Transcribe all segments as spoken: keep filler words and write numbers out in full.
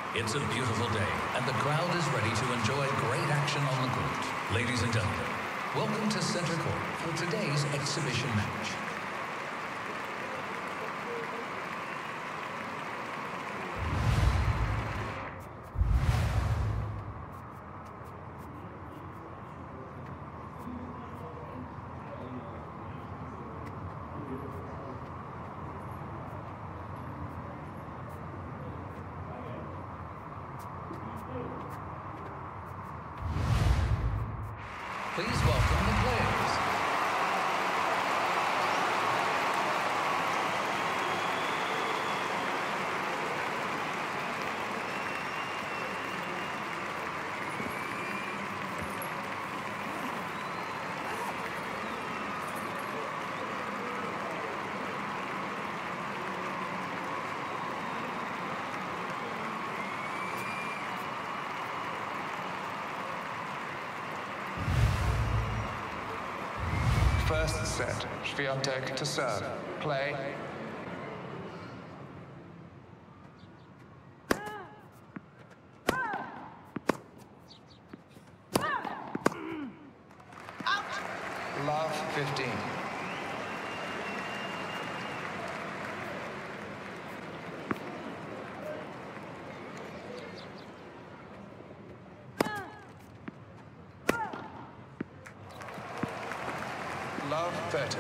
It's a beautiful day, and the crowd is ready to enjoy great action on the court. Ladies and gentlemen, welcome to Center Court for today's exhibition match. Please welcome the players. First set, Swiatek to serve. Play. Out. Love fifteen. Love thirty.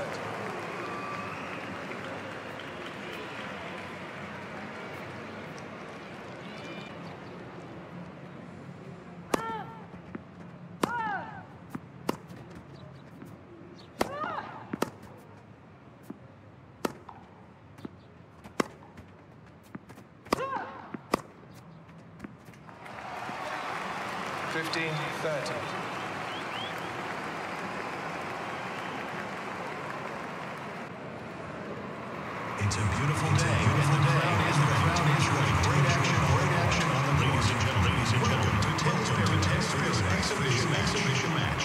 Fifteen thirty. It's a beautiful day, and the crowd is ready. Great action, great action on the ladies and gentlemen. Ladies and gentlemen, to Ten Spirit exhibition exhibition match.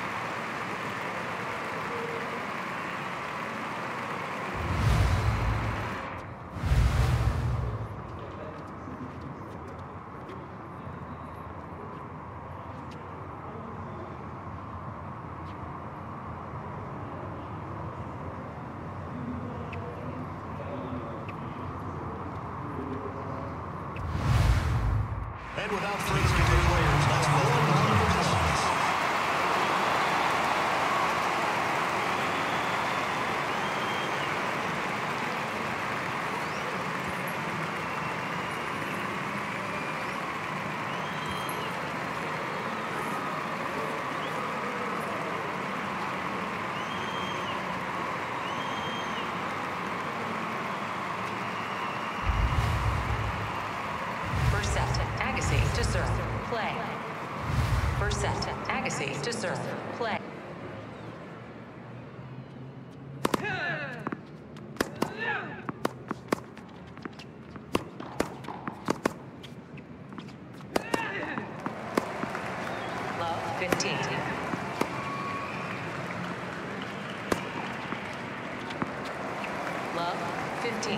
And without further ado, players, let's welcome the applause. First set, Agassi to serve. Play. First set, Agassi to serve. Play. Love fifteen. Love fifteen.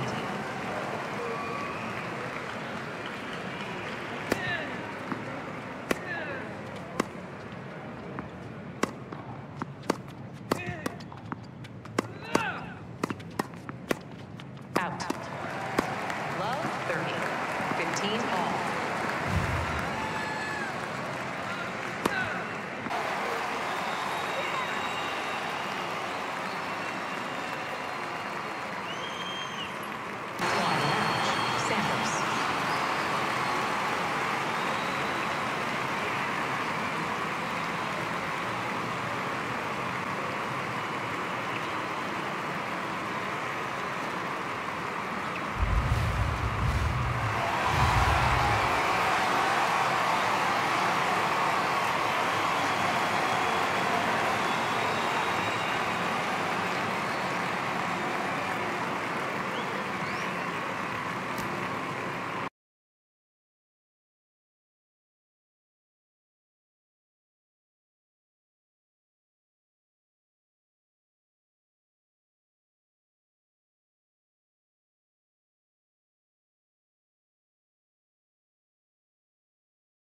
Out. Love thirty. fifteen all.